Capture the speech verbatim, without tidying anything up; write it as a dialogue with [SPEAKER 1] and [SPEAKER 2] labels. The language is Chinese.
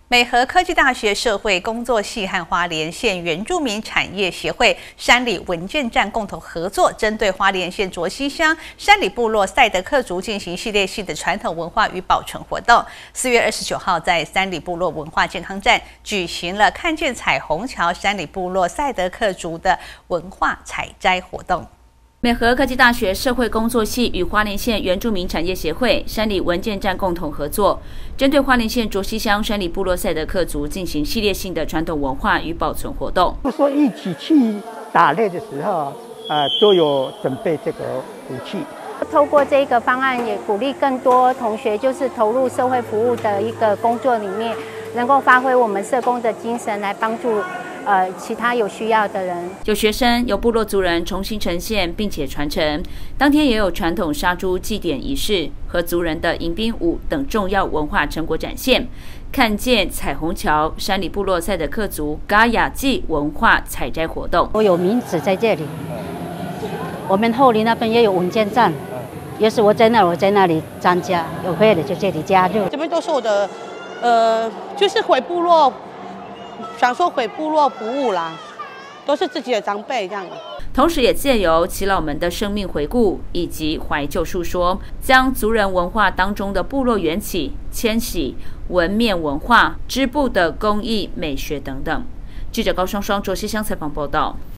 [SPEAKER 1] 美和科技大学社会工作系和花莲县原住民产业协会山里文件站共同合作，针对花莲县卓溪乡山里部落赛德克族进行系列性的传统文化与保存活动。四月二十九号，在山里部落文化健康站举行了看见彩虹桥山里部落赛德克族的文化采摘活动。
[SPEAKER 2] 美和科技大学社会工作系与花莲县原住民产业协会山里文件站共同合作，针对花莲县卓溪乡山里部落赛德克族进行系列性的传统文化与保存活动。
[SPEAKER 3] 就说一起去打猎的时候，呃，都有准备这个武器。
[SPEAKER 4] 透过这个方案，也鼓励更多同学就是投入社会服务的一个工作里面，能够发挥我们社工的精神来帮助。呃，其他有需要的人，
[SPEAKER 2] 有学生由部落族人重新呈现并且传承。当天也有传统杀猪祭典仪式和族人的迎宾舞等重要文化成果展现。看见彩虹桥山里部落赛德克族嘎雅祭文化采摘活动，
[SPEAKER 5] 我有名字在这里。我们后里那边也有文件站，也是我在那，我在那里参加，有会的就这里加入。
[SPEAKER 6] 这边都是我的，呃，就是回部落。想说回部落服务啦，都是自己的长辈这样。
[SPEAKER 2] 同时，也借由耆老们的生命回顾以及怀旧述说，将族人文化当中的部落缘起、迁徙、纹面文化、织布的工艺美学等等。记者高双双卓溪乡采访报道。